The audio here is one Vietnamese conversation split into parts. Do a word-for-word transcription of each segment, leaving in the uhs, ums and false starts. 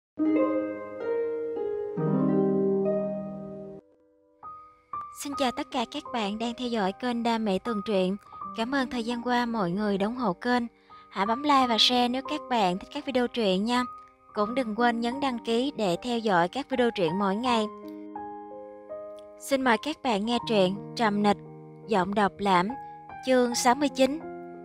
Xin chào tất cả các bạn đang theo dõi kênh Đam Mỹ Tường Truyện. Cảm ơn thời gian qua mọi người đã ủng hộ kênh. Hãy bấm like và share nếu các bạn thích các video truyện nha. Cũng đừng quên nhấn đăng ký để theo dõi các video truyện mỗi ngày. Xin mời các bạn nghe truyện Trầm Nịch, giọng đọc Lãm, chương sáu mươi chín.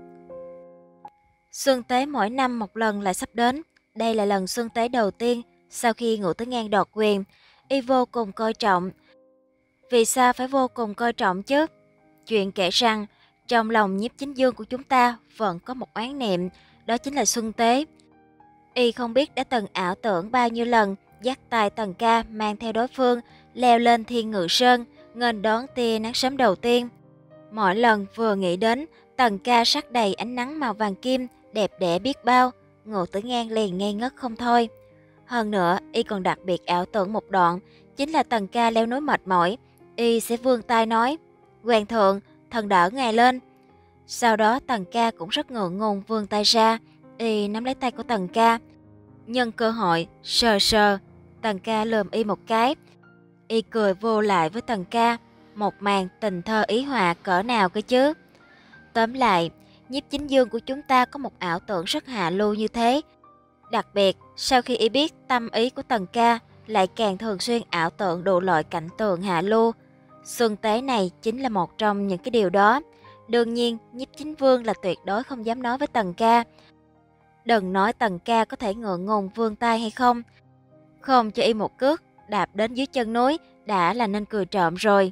Xuân Tế mỗi năm một lần lại sắp đến. Đây là lần Xuân Tế đầu tiên sau khi Ngũ Tử Ngang đoạt quyền. Y vô cùng coi trọng. Vì sao phải vô cùng coi trọng chứ? Chuyện kể rằng, trong lòng Nhiếp Chính Vương của chúng ta vẫn có một oán niệm, đó chính là Xuân Tế. Y không biết đã từng ảo tưởng bao nhiêu lần dắt tay Tần Ca mang theo đối phương leo lên Thiên Ngự Sơn, nghênh đón tia nắng sớm đầu tiên. Mỗi lần vừa nghĩ đến Tần Ca sắc đầy ánh nắng màu vàng kim, đẹp đẽ biết bao, Ngũ Tử Ngang liền ngây ngất không thôi. Hơn nữa, Y còn đặc biệt ảo tưởng một đoạn, chính là Tần Ca leo núi mệt mỏi, Y sẽ vươn tay nói: "Hoàng thượng, thần đỡ ngài lên." Sau đó Tần Ca cũng rất ngượng ngùng vươn tay ra, Y nắm lấy tay của Tần Ca, nhân cơ hội sờ sờ. Tần Ca lườm Y một cái, Y cười vô lại với Tần Ca, một màn tình thơ ý họa cỡ nào cơ chứ. Tóm lại, Nhiếp Chính Vương của chúng ta có một ảo tưởng rất hạ lưu như thế. Đặc biệt, sau khi Y biết tâm ý của Tần Ca, lại càng thường xuyên ảo tưởng đủ loại cảnh tượng hạ lưu. Xuân Tế này chính là một trong những cái điều đó. Đương nhiên, Nhiếp Chính Vương là tuyệt đối không dám nói với Tần Ca. Đừng nói Tần Ca có thể ngượng ngùng vươn tay hay không. Không cho Y một cước đạp đến dưới chân núi đã là nên cười trộm rồi.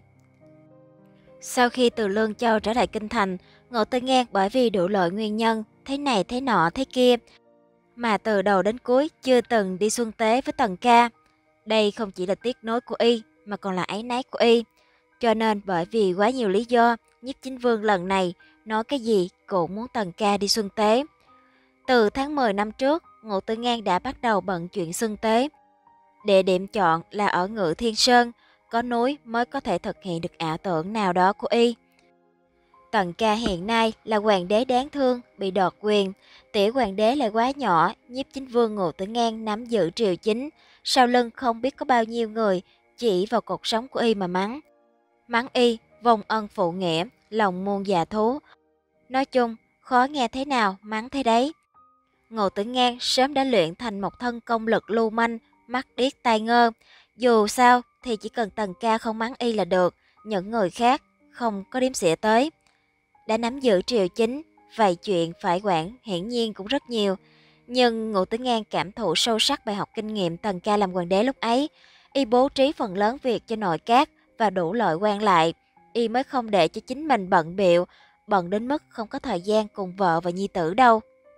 Sau khi từ Lương Châu trở lại kinh thành, Ngũ Tử Ngang bởi vì đủ loại nguyên nhân, thế này thế nọ thế kia, mà từ đầu đến cuối chưa từng đi xuân tế với Tần Ca. Đây không chỉ là tiếc nối của Y, mà còn là áy náy của Y. Cho nên bởi vì quá nhiều lý do, Nhiếp Chính Vương lần này nói cái gì cũng muốn Tần Ca đi xuân tế. Từ tháng mười năm trước, Ngũ Tử Ngang đã bắt đầu bận chuyện xuân tế. Địa điểm chọn là ở Ngự Thiên Sơn, có núi mới có thể thực hiện được ảo tưởng nào đó của Y. Tần Ca hiện nay là hoàng đế đáng thương, bị đoạt quyền, tiểu hoàng đế lại quá nhỏ, Nhiếp Chính Vương Ngũ Tử Ngang nắm giữ triều chính, sau lưng không biết có bao nhiêu người chỉ vào cuộc sống của Y mà mắng. Mắng Y vong ân phụ nghĩa, lòng muôn dạ thú. Nói chung, khó nghe thế nào mắng thế đấy. Ngũ Tử Ngang sớm đã luyện thành một thân công lực lưu manh, mắt điếc tai ngơ. Dù sao thì chỉ cần Tần Ca không mắng Y là được, những người khác không có đếm xỉa tới. Đã nắm giữ triều chính, vậy chuyện phải quản hiển nhiên cũng rất nhiều. Nhưng Ngũ Tử Ngang cảm thụ sâu sắc bài học kinh nghiệm Tần Ca làm hoàng đế lúc ấy. Y bố trí phần lớn việc cho nội các và đủ loại quan lại. Y mới không để cho chính mình bận bịu, bận đến mức không có thời gian cùng vợ và nhi tử đâu.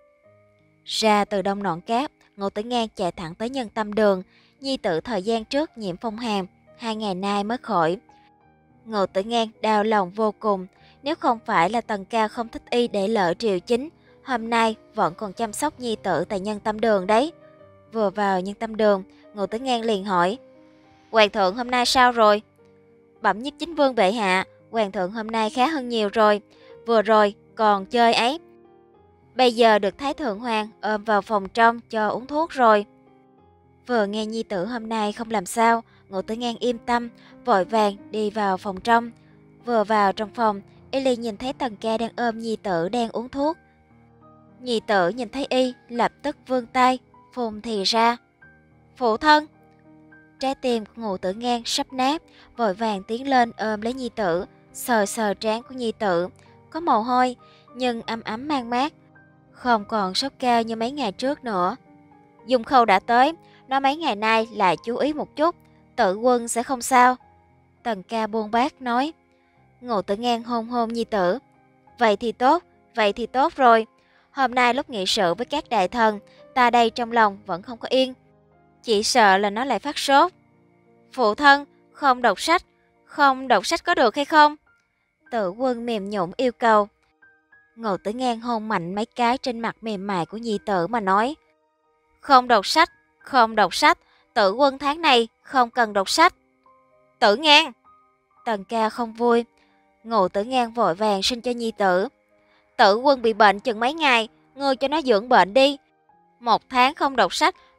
Ra từ Đông Nọn Cát, Ngũ Tử Ngang chạy thẳng tới Nhân Tâm Đường. Nhi tử thời gian trước nhiễm phong hàn, hai ngày nay mới khỏi. Ngũ Tử Ngang đau lòng vô cùng. Nếu không phải là Tần Ca không thích Y để lỡ triều chính, hôm nay vẫn còn chăm sóc nhi tử tại Nhân Tâm Đường đấy. Vừa vào Nhân Tâm Đường, Ngũ Tử Ngang liền hỏi: "Hoàng thượng hôm nay sao rồi?" "Bẩm Nhiếp Chính Vương bệ hạ, hoàng thượng hôm nay khá hơn nhiều rồi. Vừa rồi còn chơi ấy. Bây giờ được Thái Thượng Hoàng ôm vào phòng trong cho uống thuốc rồi." Vừa nghe nhi tử hôm nay không làm sao, Ngũ Tử Ngang yên tâm, vội vàng đi vào phòng trong. Vừa vào trong phòng, Y liền nhìn thấy Tần Ca đang ôm nhi tử đang uống thuốc. Nhi tử nhìn thấy Y, lập tức vươn tay, phun thì ra: "Phụ thân!" Trái tim của Ngũ Tử Ngang sắp nát, vội vàng tiến lên ôm lấy nhi tử, sờ sờ trán của nhi tử, có mồ hôi nhưng ấm ấm man mát, không còn sốt cao như mấy ngày trước nữa. "Dung Khâu đã tới, nói mấy ngày nay lại chú ý một chút, Tử Quân sẽ không sao." Tần Ca buông bát nói. Ngũ Tử Ngang hôn hôn nhi tử: "Vậy thì tốt, vậy thì tốt rồi. Hôm nay lúc nghị sự với các đại thần, ta đây trong lòng vẫn không có yên, chỉ sợ là nó lại phát sốt." "Phụ thân, không đọc sách, không đọc sách có được hay không?" Tử Quân mềm nhũn yêu cầu. Ngũ Tử Ngang hôn mạnh mấy cái trên mặt mềm mại của nhi tử mà nói: "Không đọc sách, không đọc sách, Tử Quân tháng này không cần đọc sách." "Tử Ngang!" Tần Ca không vui. Ngũ Tử Ngang vội vàng sinh cho nhi tử: "Tử Quân bị bệnh chừng mấy ngày, ngươi cho nó dưỡng bệnh đi. Một tháng không đọc sách,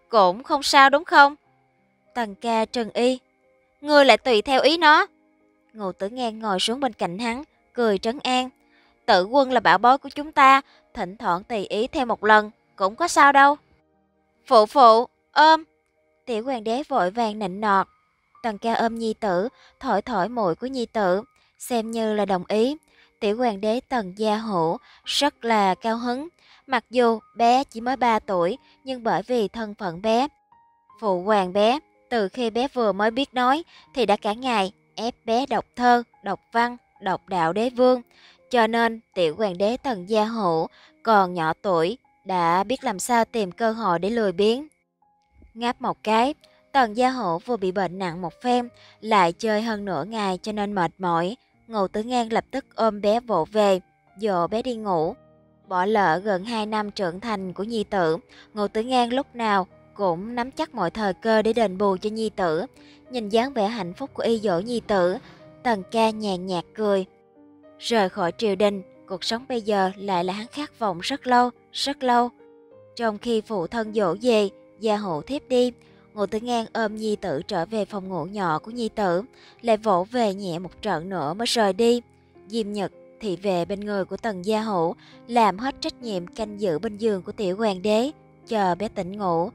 Cũng không sao đúng không? Tần ca trừng y. Ngươi lại tùy theo ý nó. Ngô Tử Ngang ngồi xuống bên cạnh hắn, cười trấn an. Tử Quân là bảo bối của chúng ta, thỉnh thoảng tùy ý theo một lần, cũng có sao đâu. Phụ phụ, ôm. Tiểu hoàng đế vội vàng nịnh nọt. Tần ca ôm nhi tử, thổi thổi mũi của nhi tử, xem như là đồng ý. Tiểu hoàng đế Tần Gia Hữu rất là cao hứng. Mặc dù bé chỉ mới ba tuổi, nhưng bởi vì thân phận bé, phụ hoàng bé, từ khi bé vừa mới biết nói, thì đã cả ngày ép bé đọc thơ, đọc văn, đọc đạo đế vương. Cho nên tiểu hoàng đế Tần Gia Hữu còn nhỏ tuổi, đã biết làm sao tìm cơ hội để lười biếng. Ngáp một cái, Tần Gia Hữu vừa bị bệnh nặng một phen, lại chơi hơn nửa ngày cho nên mệt mỏi. Ngô Tử Ngang lập tức ôm bé vỗ về, dỗ bé đi ngủ. Bỏ lỡ gần hai năm trưởng thành của nhi tử, Ngô Tử Ngang lúc nào cũng nắm chắc mọi thời cơ để đền bù cho nhi tử. Nhìn dáng vẻ hạnh phúc của y dỗ nhi tử, Tần ca nhàn nhạt cười. Rời khỏi triều đình, cuộc sống bây giờ lại là hắn khát vọng rất lâu, rất lâu. Trong khi phụ thân dỗ về, Gia Hữu thiếp đi, Ngô Tử Ngang ôm nhi tử trở về phòng ngủ nhỏ của nhi tử, lại vỗ về nhẹ một trận nữa mới rời đi. Diêm Nhật thì về bên người của Tần Gia Hữu, làm hết trách nhiệm canh giữ bên giường của tiểu hoàng đế, chờ bé tỉnh ngủ.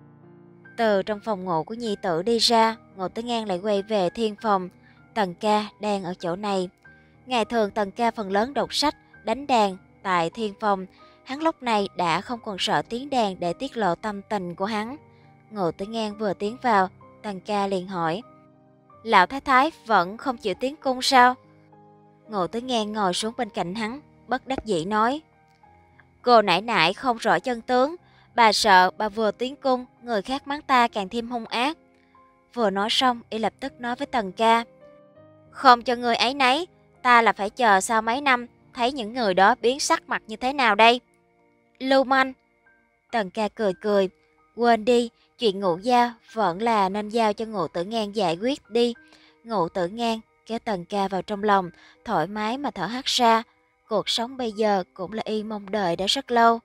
Từ trong phòng ngủ của nhi tử đi ra, Ngô Tử Ngang lại quay về thiên phòng. Tần ca đang ở chỗ này. Ngày thường Tần ca phần lớn đọc sách, đánh đàn tại thiên phòng. Hắn lúc này đã không còn sợ tiếng đàn để tiết lộ tâm tình của hắn. Ngô Tử Ngang vừa tiến vào, Tần ca liền hỏi: Lão thái thái vẫn không chịu tiến cung sao? Ngô Tử Ngang ngồi xuống bên cạnh hắn, bất đắc dĩ nói: Cô nãi nãi không rõ chân tướng, bà sợ bà vừa tiến cung, người khác mắng ta càng thêm hung ác. Vừa nói xong, y lập tức nói với Tần ca: Không cho người ấy nấy, ta là phải chờ sau mấy năm, thấy những người đó biến sắc mặt như thế nào đây? Lưu manh. Tần ca cười cười, quên đi, chuyện ngụ gia vẫn là nên giao cho Ngô Tử Ngang giải quyết đi. Ngô Tử Ngang kéo Tần ca vào trong lòng, thoải mái mà thở hắt ra. Cuộc sống bây giờ cũng là y mong đợi đã rất lâu.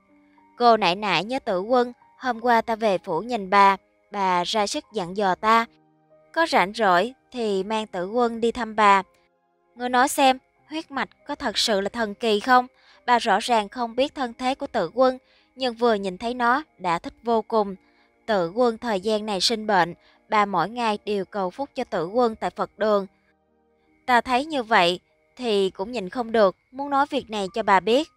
Cô nãi nãi nhớ Tử Quân, hôm qua ta về phủ nhìn bà, bà ra sức dặn dò ta. Có rảnh rỗi thì mang Tử Quân đi thăm bà. Ngươi nói xem, huyết mạch có thật sự là thần kỳ không? Bà rõ ràng không biết thân thế của Tử Quân, nhưng vừa nhìn thấy nó đã thích vô cùng. Tử Quân thời gian này sinh bệnh, bà mỗi ngày đều cầu phúc cho Tử Quân tại Phật đường. Ta thấy như vậy thì cũng nhìn không được, muốn nói việc này cho bà biết.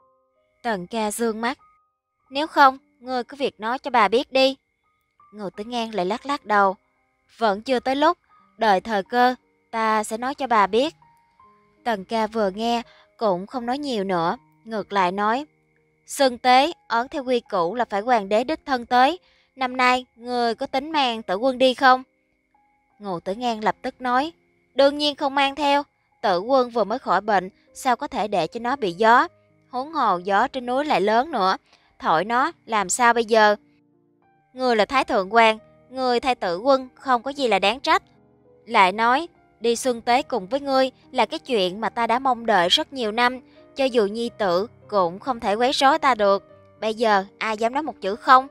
Tần ca dương mắt. Nếu không, ngươi cứ việc nói cho bà biết đi. Ngô Tử Ngang lại lắc lắc đầu. Vẫn chưa tới lúc, đợi thời cơ, ta sẽ nói cho bà biết. Tần ca vừa nghe, cũng không nói nhiều nữa, ngược lại nói. Xưng tế, ấn theo quy củ là phải hoàng đế đích thân tới. Năm nay, ngươi có tính mang Tử Quân đi không? Ngô Tử Ngang lập tức nói. Đương nhiên không mang theo. Tử Quân vừa mới khỏi bệnh, sao có thể để cho nó bị gió? Huống hồ gió trên núi lại lớn nữa, thổi nó làm sao bây giờ? Ngươi là Thái Thượng Hoàng, ngươi thay Tử Quân không có gì là đáng trách. Lại nói, đi xuân tế cùng với ngươi là cái chuyện mà ta đã mong đợi rất nhiều năm, cho dù nhi tử cũng không thể quấy rối ta được. Bây giờ ai dám nói một chữ không?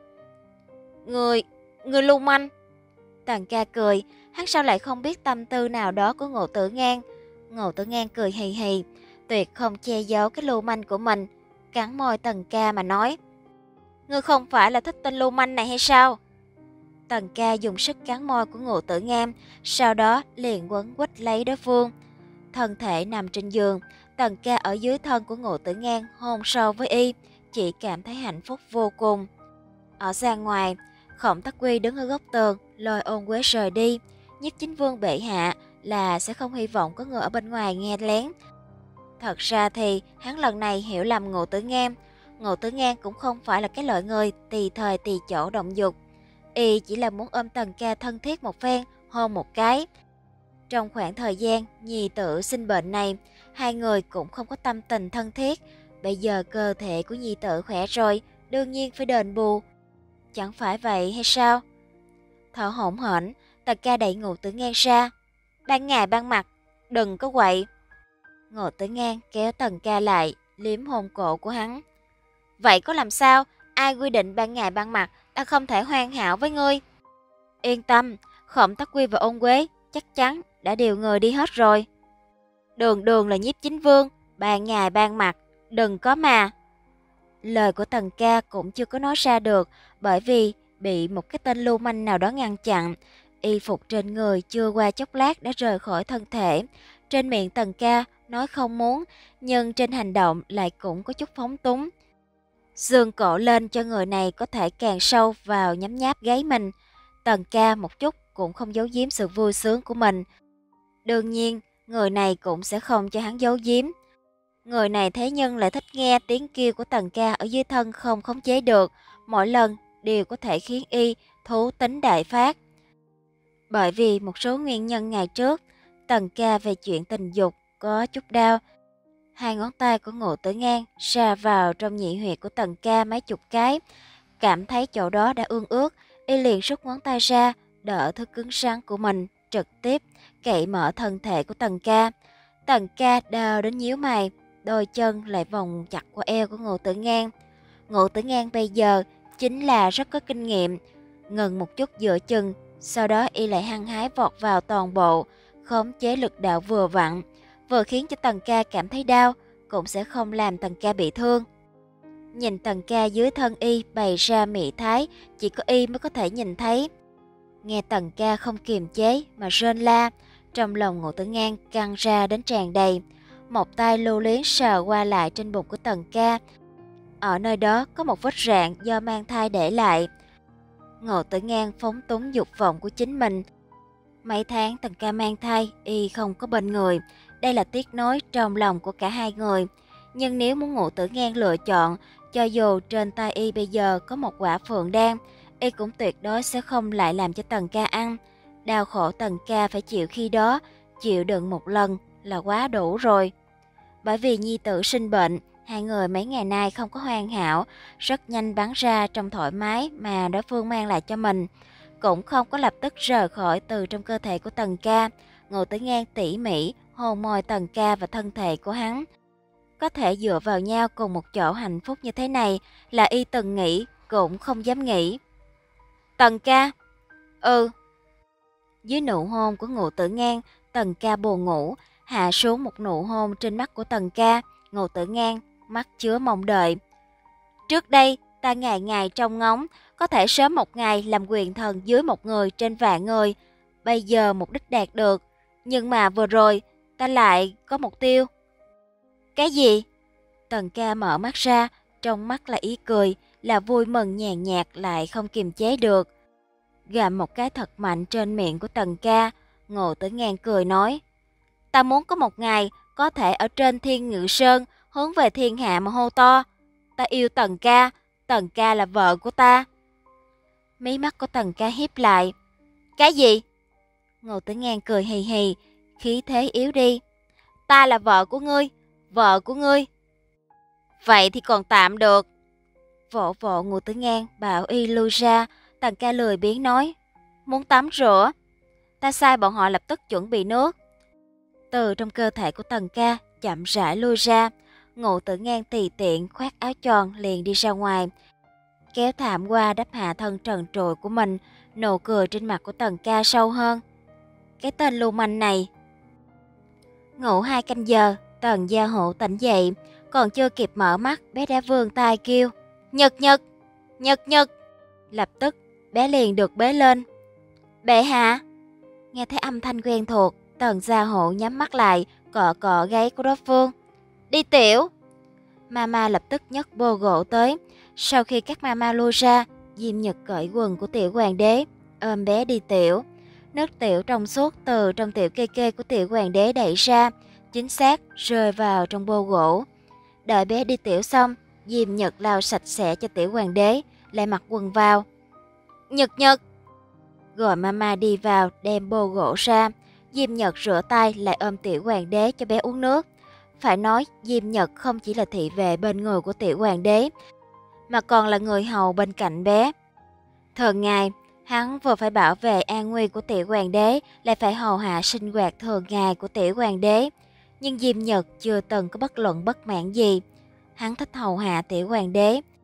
Ngươi, ngươi lưu manh. Tần ca cười, hắn sao lại không biết tâm tư nào đó của Ngô Tử Ngang. Ngô Tử Ngang cười hì hì, tuyệt không che giấu cái lưu manh của mình, cắn môi Tần ca mà nói. Ngươi không phải là thích tên lưu manh này hay sao? Tần ca dùng sức cắn môi của Ngô Tử Ngang, sau đó liền quấn quýt lấy đối phương. Thân thể nằm trên giường, Tần ca ở dưới thân của Ngô Tử Ngang hôn sâu với y, chỉ cảm thấy hạnh phúc vô cùng. Ở ra ngoài, Khổng Tắc Quy đứng ở góc tường, lôi Ôn Quế rời đi. Nhiếp Chính Vương bệ hạ là sẽ không hy vọng có người ở bên ngoài nghe lén. Thật ra thì hắn lần này hiểu lầm Ngô Tử Ngang. Ngô Tử Ngang cũng không phải là cái loại người tùy thời tùy chỗ động dục. Y chỉ là muốn ôm Tần ca thân thiết một phen, hôn một cái. Trong khoảng thời gian nhi tử sinh bệnh này, hai người cũng không có tâm tình thân thiết. Bây giờ cơ thể của nhi tử khỏe rồi, đương nhiên phải đền bù. Chẳng phải vậy hay sao? Thở hổn hển, Tần ca đẩy Ngô Tử Ngang ra. Ban ngày ban mặt, đừng có quậy. Ngô Tử Ngang kéo Tần ca lại, liếm hôn cổ của hắn. Vậy có làm sao? Ai quy định ban ngày ban mặt ta không thể hoàn hảo với ngươi? Yên tâm, Khổng Tắc Quy và Ôn Quế chắc chắn đã điều người đi hết rồi. Đường đường là nhiếp chính vương, ban ngày ban mặt, đừng có mà. Lời của Tần ca cũng chưa có nói ra được, bởi vì bị một cái tên lưu manh nào đó ngăn chặn. Y phục trên người chưa qua chốc lát đã rời khỏi thân thể. Trên miệng Tần ca nói không muốn, nhưng trên hành động lại cũng có chút phóng túng. Dương cổ lên cho người này có thể càng sâu vào nhấm nháp gáy mình. Tần ca một chút cũng không giấu giếm sự vui sướng của mình. Đương nhiên, người này cũng sẽ không cho hắn giấu giếm. Người này thế nhưng lại thích nghe tiếng kêu của Tần ca ở dưới thân không khống chế được, mỗi lần đều có thể khiến y thú tính đại phát. Bởi vì một số nguyên nhân ngày trước, Tần ca về chuyện tình dục có chút đau. Hai ngón tay của Ngộ Tử Ngang sa vào trong nhị huyệt của Tần ca mấy chục cái, cảm thấy chỗ đó đã ương ướt, y liền rút ngón tay ra, đỡ thứ cứng rắn của mình, trực tiếp cậy mở thân thể của Tần ca. Tần ca đau đến nhíu mày, đôi chân lại vòng chặt qua eo của Ngộ Tử Ngang. Ngộ Tử Ngang bây giờ chính là rất có kinh nghiệm, ngừng một chút giữa chừng, sau đó y lại hăng hái vọt vào toàn bộ, khống chế lực đạo vừa vặn, vừa khiến cho Tần ca cảm thấy đau, cũng sẽ không làm Tần ca bị thương. Nhìn Tần ca dưới thân y bày ra mị thái, chỉ có y mới có thể nhìn thấy. Nghe Tần ca không kiềm chế mà rên la, trong lòng Ngộ Tử Ngang căng ra đến tràn đầy. Một tay lưu luyến sờ qua lại trên bụng của Tần ca. Ở nơi đó có một vết rạn do mang thai để lại. Ngộ Tử Ngang phóng túng dục vọng của chính mình. Mấy tháng Tần ca mang thai, y không có bên người. Đây là tiếc nối trong lòng của cả hai người. Nhưng nếu muốn Ngộ Tử Ngang lựa chọn, cho dù trên tay y bây giờ có một quả phượng đan, y cũng tuyệt đối sẽ không lại làm cho Tần ca ăn. Đau khổ Tần ca phải chịu khi đó, chịu đựng một lần là quá đủ rồi. Bởi vì nhi tử sinh bệnh, hai người mấy ngày nay không có hoàn hảo, rất nhanh bắn ra trong thoải mái mà đối phương mang lại cho mình. Cũng không có lập tức rời khỏi từ trong cơ thể của Tần ca. Ngộ Tử Ngang tỉ mỉ hôn môi Tần ca và thân thể của hắn. Có thể dựa vào nhau cùng một chỗ hạnh phúc như thế này là y từng nghĩ cũng không dám nghĩ. Tần ca? Ừ. Dưới nụ hôn của Ngộ Tử Ngang, Tần ca buồn ngủ, hạ xuống một nụ hôn trên mắt của Tần ca. Ngộ Tử Ngang mắt chứa mong đợi. Trước đây ta ngày ngày trông ngóng, có thể sớm một ngày làm quyền thần dưới một người trên vạn người. Bây giờ mục đích đạt được, nhưng mà vừa rồi ta lại có mục tiêu. Cái gì? Tần ca mở mắt ra, trong mắt là ý cười, là vui mừng nhàn nhạt lại không kiềm chế được. Gặm một cái thật mạnh trên miệng của Tần ca, Ngộ Tử Ngang cười nói: Ta muốn có một ngày có thể ở trên Thiên Ngự Sơn hướng về thiên hạ mà hô to: Ta yêu Tần ca, Tần ca là vợ của ta. Mí mắt của Tần ca híp lại. Cái gì? Ngộ Tử Ngang cười hì hì, khí thế yếu đi. Ta là vợ của ngươi, vợ của ngươi. Vậy thì còn tạm được. Vỗ vỗ Ngộ Tử Ngang bảo y lui ra. Tần ca lười biếng nói: Muốn tắm rửa. Ta sai bọn họ lập tức chuẩn bị nước. Từ trong cơ thể của Tần ca chậm rãi lui ra. Ngộ Tử Ngang tùy tiện khoác áo tròn liền đi ra ngoài, kéo thảm qua đắp hạ thân trần trụi của mình. Nụ cười trên mặt của Tần ca sâu hơn. Cái tên lưu manh này. Ngủ hai canh giờ, Tần gia hộ tỉnh dậy, còn chưa kịp mở mắt, bé đã vươn tay kêu: Nhật Nhật, Nhật Nhật. Lập tức bé liền được bế lên. Bệ hạ. Nghe thấy âm thanh quen thuộc, Tần gia hộ nhắm mắt lại, cọ cọ gáy của đối phương. Đi tiểu. Mama lập tức nhấc bô gỗ tới. Sau khi các mama lui ra, Diêm Nhật cởi quần của tiểu hoàng đế, ôm bé đi tiểu. Nước tiểu trong suốt từ trong tiểu kê kê của tiểu hoàng đế đẩy ra, chính xác rơi vào trong bô gỗ. Đợi bé đi tiểu xong, Diêm Nhật lau sạch sẽ cho tiểu hoàng đế, lại mặc quần vào. Nhật Nhật. Gọi mama đi vào đem bô gỗ ra. Diêm Nhật rửa tay lại ôm tiểu hoàng đế cho bé uống nước. Phải nói Diêm Nhật không chỉ là thị vệ bên người của tiểu hoàng đế, mà còn là người hầu bên cạnh bé. Thường ngày, hắn vừa phải bảo vệ an nguy của tiểu hoàng đế, lại phải hầu hạ sinh hoạt thường ngày của tiểu hoàng đế. Nhưng Diêm Nhật chưa từng có bất luận bất mãn gì. Hắn thích hầu hạ tiểu hoàng đế.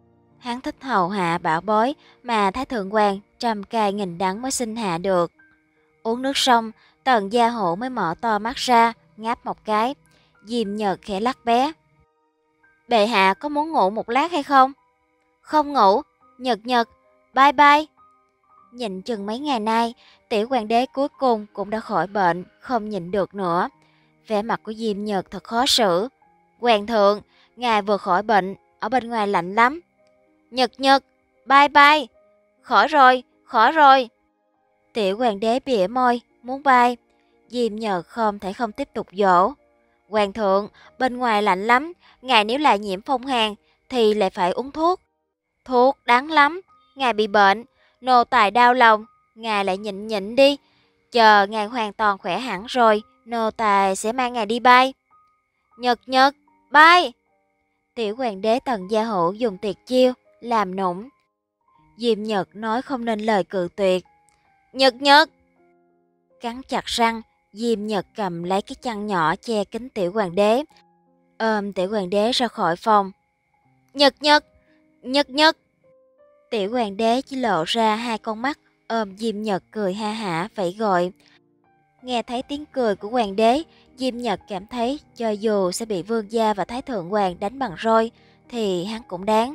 Hắn thích hầu hạ bảo bối mà Thái Thượng Hoàng trăm cay nghìn đắng mới sinh hạ được. Uống nước xong, Tần Gia Hộ mới mở to mắt ra, ngáp một cái. Diêm Nhật khẽ lắc bé. Bệ hạ có muốn ngủ một lát hay không? Không ngủ, Nhật Nhật, bye bye. Nhịn chừng mấy ngày nay, tiểu hoàng đế cuối cùng cũng đã khỏi bệnh, không nhịn được nữa. Vẻ mặt của Diêm Nhật thật khó xử. Hoàng thượng, ngài vừa khỏi bệnh, ở bên ngoài lạnh lắm. Nhật Nhật, bye bye. Khỏi rồi, khỏi rồi. Tiểu hoàng đế bỉa môi, muốn bay. Diêm Nhật không thể không tiếp tục dỗ. Hoàng thượng, bên ngoài lạnh lắm, ngài nếu lại nhiễm phong hàn thì lại phải uống thuốc. Thuốc đáng lắm, ngài bị bệnh, nô tài đau lòng, ngài lại nhịn nhịn đi. Chờ ngài hoàn toàn khỏe hẳn rồi, nô tài sẽ mang ngài đi bay. Nhật Nhật, bay. Tiểu hoàng đế Tần Gia Hộ dùng tuyệt chiêu, làm nũng. Diêm Nhật nói không nên lời cự tuyệt. Nhật Nhật. Cắn chặt răng, Diêm Nhật cầm lấy cái chăn nhỏ che kín tiểu hoàng đế, ôm tiểu hoàng đế ra khỏi phòng. Nhật Nhật, Nhật Nhật. Tiểu hoàng đế chỉ lộ ra hai con mắt, ôm Diêm Nhật cười ha hả vẫy gọi. Nghe thấy tiếng cười của hoàng đế, Diêm Nhật cảm thấy cho dù sẽ bị vương gia và thái thượng hoàng đánh bằng roi thì hắn cũng đáng.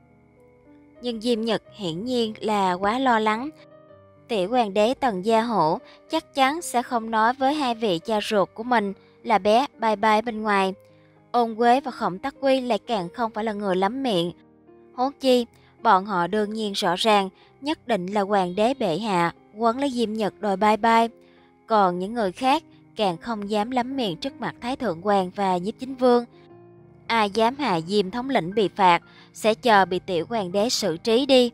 Nhưng Diêm Nhật hiển nhiên là quá lo lắng. Tiểu hoàng đế Tần Gia Hổ chắc chắn sẽ không nói với hai vị cha ruột của mình là bé bye bye bên ngoài. Ôn Quế và Khổng Tắc Quy lại càng không phải là người lắm miệng. Huống chi, bọn họ đương nhiên rõ ràng nhất định là hoàng đế bệ hạ quấn lấy Diêm Nhật đòi bye bye. Còn những người khác càng không dám lắm miệng trước mặt Thái Thượng Hoàng và Nhiếp Chính Vương. Ai dám hạ Diêm thống lĩnh bị phạt sẽ chờ bị tiểu hoàng đế xử trí đi.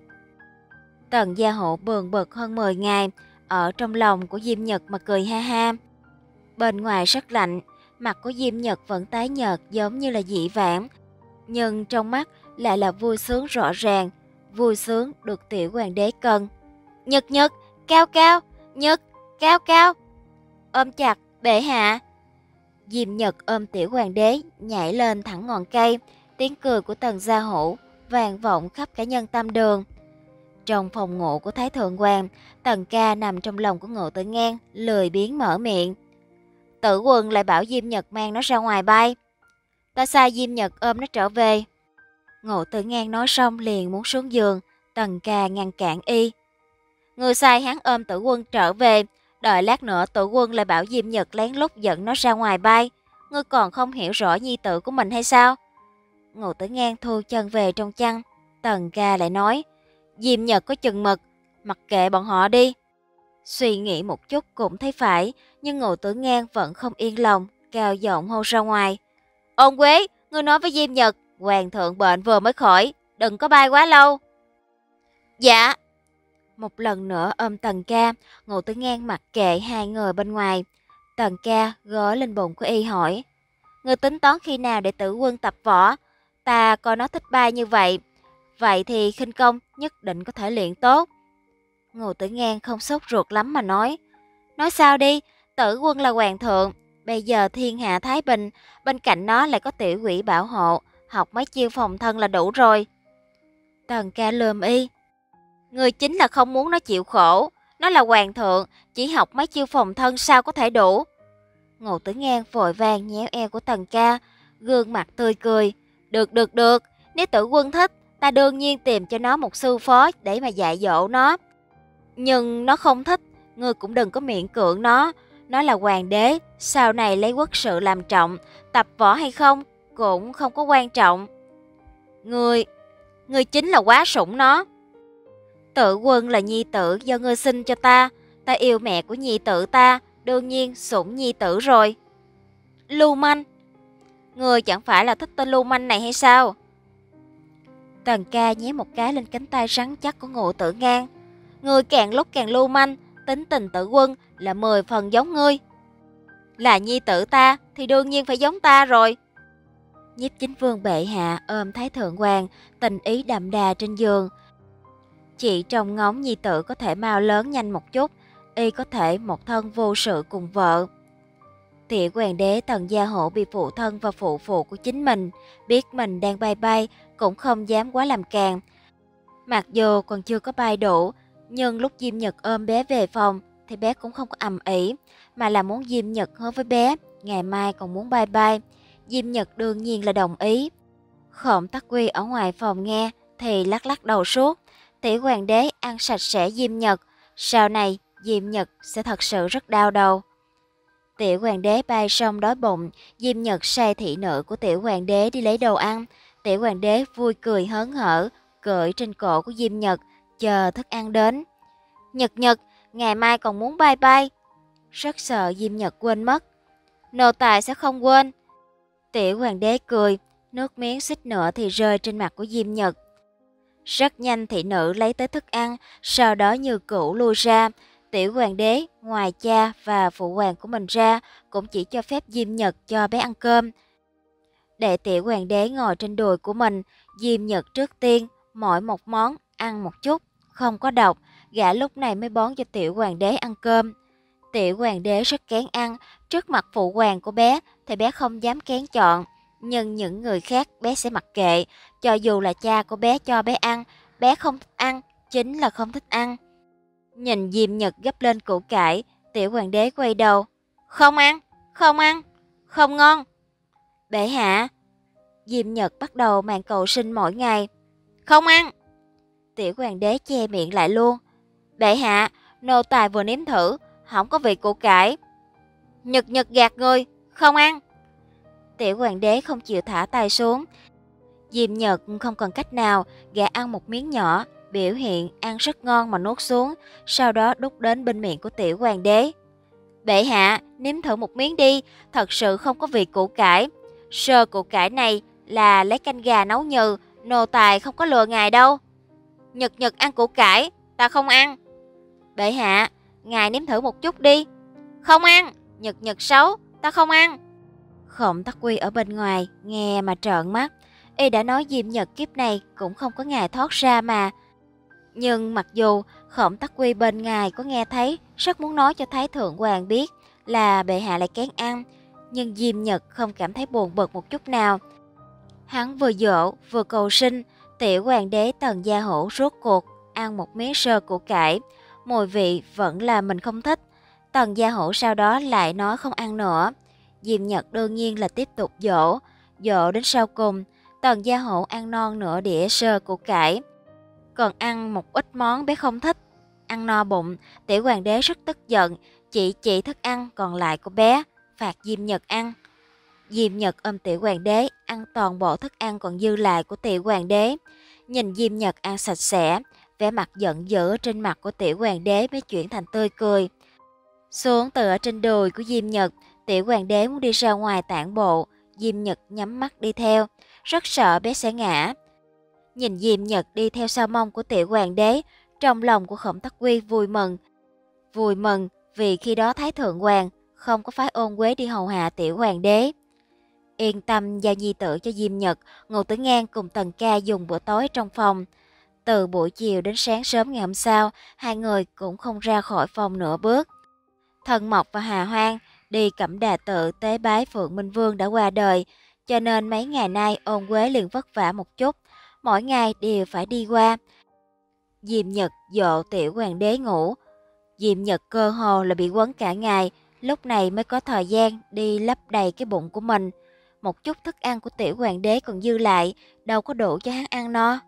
Tần Gia Hộ buồn bực hơn mười ngày, ở trong lòng của Diêm Nhật mà cười ha ha. Bên ngoài rất lạnh, mặt của Diêm Nhật vẫn tái nhợt giống như là dị vãng, nhưng trong mắt lại là vui sướng rõ ràng, vui sướng được tiểu hoàng đế cần. Nhật Nhật, cao cao, Nhật, cao cao. Ôm chặt, bệ hạ. Diêm Nhật ôm tiểu hoàng đế, nhảy lên thẳng ngọn cây, tiếng cười của Tần Gia Hổ vang vọng khắp cả nhân tâm đường. Trong phòng ngủ của Thái Thượng Hoàng, Tần Ca nằm trong lòng của Ngộ Tử Ngang, lười biếng mở miệng. Tử Quân lại bảo Diêm Nhật mang nó ra ngoài bay. Ta sai Diêm Nhật ôm nó trở về. Ngộ Tử Ngang nói xong liền muốn xuống giường, Tần Ca ngăn cản y. Người sai hắn ôm Tử Quân trở về, đợi lát nữa Tử Quân lại bảo Diêm Nhật lén lút dẫn nó ra ngoài bay. Ngươi còn không hiểu rõ nhi tử của mình hay sao? Ngộ Tử Ngang thu chân về trong chăn, Tần Ca lại nói. Diêm Nhật có chừng mực, mặc kệ bọn họ đi. Suy nghĩ một chút cũng thấy phải, nhưng Ngộ Tử Ngang vẫn không yên lòng, cao giọng hô ra ngoài. Ôn Quế, ngươi nói với Diêm Nhật, hoàng thượng bệnh vừa mới khỏi, đừng có bay quá lâu. Dạ. Một lần nữa ôm Tần Ca, Ngộ Tử Ngang mặc kệ hai người bên ngoài. Tần Ca gõ lên bụng của y hỏi. Ngươi tính toán khi nào để Tử Quân tập võ? Ta coi nó thích bay như vậy. Vậy thì khinh công nhất định có thể luyện tốt. Ngô Tử Ngang không sốt ruột lắm mà nói. Nói sao đi, Tử Quân là hoàng thượng. Bây giờ thiên hạ thái bình, bên cạnh nó lại có tiểu quỷ bảo hộ. Học mấy chiêu phòng thân là đủ rồi. Tần Ca lườm y. Người chính là không muốn nó chịu khổ. Nó là hoàng thượng, chỉ học mấy chiêu phòng thân sao có thể đủ. Ngô Tử Ngang vội vàng nhéo eo của Tần Ca, gương mặt tươi cười. Được được được, nếu Tử Quân thích, ta đương nhiên tìm cho nó một sư phó để mà dạy dỗ nó. Nhưng nó không thích, ngươi cũng đừng có miễn cưỡng nó. Nó là hoàng đế, sau này lấy quốc sự làm trọng, tập võ hay không cũng không có quan trọng. Ngươi, ngươi chính là quá sủng nó. Tử Quân là nhi tử do ngươi sinh cho ta, ta yêu mẹ của nhi tử ta, đương nhiên sủng nhi tử rồi. Lưu manh, ngươi chẳng phải là thích tên lưu manh này hay sao? Tần Ca nhéo một cái lên cánh tay rắn chắc của Ngộ Tử Ngang. Ngươi càng lúc càng lưu manh, tính tình Tử Quân là mười phần giống ngươi. Là nhi tử ta thì đương nhiên phải giống ta rồi. Nhiếp Chính Vương bệ hạ ôm Thái Thượng Hoàng, tình ý đậm đà trên giường. Chỉ trông ngóng nhi tử có thể mau lớn nhanh một chút, y có thể một thân vô sự cùng vợ. Tiểu hoàng đế Tần Gia Hộ bị phụ thân và phụ phụ của chính mình biết mình đang bay bay, cũng không dám quá làm càng. Mặc dù còn chưa có bay đủ, nhưng lúc Diêm Nhật ôm bé về phòng thì bé cũng không có ầm ĩ, mà là muốn Diêm Nhật hứa với bé ngày mai còn muốn bye bye. Diêm Nhật đương nhiên là đồng ý. Khổng Tắc Quy ở ngoài phòng nghe thì lắc lắc đầu suốt. Tiểu hoàng đế ăn sạch sẽ Diêm Nhật, sau này Diêm Nhật sẽ thật sự rất đau đầu. Tiểu hoàng đế bay xong đói bụng, Diêm Nhật sai thị nữ của tiểu hoàng đế đi lấy đồ ăn. Tiểu hoàng đế vui cười hớn hở, cưỡi trên cổ của Diêm Nhật, chờ thức ăn đến. Nhật Nhật, ngày mai còn muốn bye bye. Rất sợ Diêm Nhật quên mất. Nô tài sẽ không quên. Tiểu hoàng đế cười, nước miếng xích nữa thì rơi trên mặt của Diêm Nhật. Rất nhanh thị nữ lấy tới thức ăn, sau đó như cũ lui ra. Tiểu hoàng đế, ngoài cha và phụ hoàng của mình ra, cũng chỉ cho phép Diêm Nhật cho bé ăn cơm. Để tiểu hoàng đế ngồi trên đùi của mình, Diêm Nhật trước tiên, mỗi một món, ăn một chút, không có độc, gã lúc này mới bón cho tiểu hoàng đế ăn cơm. Tiểu hoàng đế rất kén ăn, trước mặt phụ hoàng của bé thì bé không dám kén chọn, nhưng những người khác bé sẽ mặc kệ, cho dù là cha của bé cho bé ăn, bé không thích ăn, chính là không thích ăn. Nhìn Diêm Nhật gấp lên củ cải, tiểu hoàng đế quay đầu. Không ăn, không ăn, không ngon. Bệ hạ. Diêm Nhật bắt đầu màn cầu sinh mỗi ngày. Không ăn. Tiểu hoàng đế che miệng lại luôn. Bệ hạ, nô tài vừa nếm thử, không có vị củ cải. Nhật Nhật gạt người, không ăn. Tiểu hoàng đế không chịu thả tay xuống. Diêm Nhật không còn cách nào, gã ăn một miếng nhỏ, biểu hiện ăn rất ngon mà nuốt xuống, sau đó đút đến bên miệng của tiểu hoàng đế. Bệ hạ, nếm thử một miếng đi, thật sự không có vị củ cải. Sơ củ cải này là lấy canh gà nấu nhừ, nô tài không có lừa ngài đâu. Nhật Nhật ăn củ cải, ta không ăn. Bệ hạ, ngài nếm thử một chút đi. Không ăn, Nhật Nhật xấu, ta không ăn. Khổng Tắc Quy ở bên ngoài, nghe mà trợn mắt. Y đã nói Diêm Nhật kiếp này cũng không có ngày thoát ra mà. Nhưng mặc dù Khổng Tắc Quy bên ngài có nghe thấy, rất muốn nói cho Thái Thượng Hoàng biết là bệ hạ lại kén ăn, nhưng Diêm Nhật không cảm thấy buồn bực một chút nào. Hắn vừa dỗ vừa cầu sinh, tiểu hoàng đế Tần Gia Hổ rốt cuộc ăn một miếng sơ củ cải, mùi vị vẫn là mình không thích. Tần Gia Hổ sau đó lại nói không ăn nữa. Diêm Nhật đương nhiên là tiếp tục dỗ, dỗ đến sau cùng, Tần Gia Hổ ăn non nửa đĩa sơ củ cải, còn ăn một ít món bé không thích. Ăn no bụng, tiểu hoàng đế rất tức giận, chỉ chỉ thức ăn còn lại của bé, phạt Diêm Nhật ăn. Diêm Nhật ôm tiểu hoàng đế ăn toàn bộ thức ăn còn dư lại của tiểu hoàng đế. Nhìn Diêm Nhật ăn sạch sẽ, vẻ mặt giận dữ trên mặt của tiểu hoàng đế mới chuyển thành tươi cười. Xuống từ ở trên đùi của Diêm Nhật, tiểu hoàng đế muốn đi ra ngoài tản bộ, Diêm Nhật nhắm mắt đi theo, rất sợ bé sẽ ngã. Nhìn Diêm Nhật đi theo sau mông của tiểu hoàng đế, trong lòng của Khổng Tắc Quy vui mừng. Vui mừng vì khi đó Thái Thượng Hoàng không có phái Ôn Quế đi hầu hạ tiểu hoàng đế. Yên tâm giao nhi tử cho Diêm Nhật, Ngô Tử Ngang cùng Tần Ca dùng bữa tối trong phòng. Từ buổi chiều đến sáng sớm ngày hôm sau, hai người cũng không ra khỏi phòng nửa bước. Thần Mộc và Hà Hoang đi Cẩm Đà tự tế bái Phượng Minh Vương đã qua đời, cho nên mấy ngày nay Ôn Quế liền vất vả một chút, mỗi ngày đều phải đi qua. Diêm Nhật dỗ tiểu hoàng đế ngủ, Diêm Nhật cơ hồ là bị quấn cả ngày, lúc này mới có thời gian đi lấp đầy cái bụng của mình. Một chút thức ăn của tiểu hoàng đế còn dư lại, đâu có đủ cho hắn ăn no.